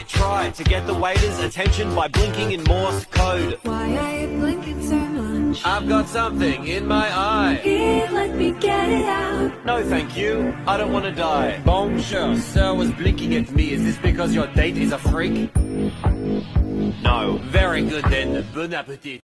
I've tried to get the waiter's attention by blinking in Morse code. Why are you blinking so much? I've got something in my eye. Here, let me get it out. No thank you, I don't want to die. Bonjour, sir was blinking at me. Is this because your date is a freak? No. Very good then, bon appetit.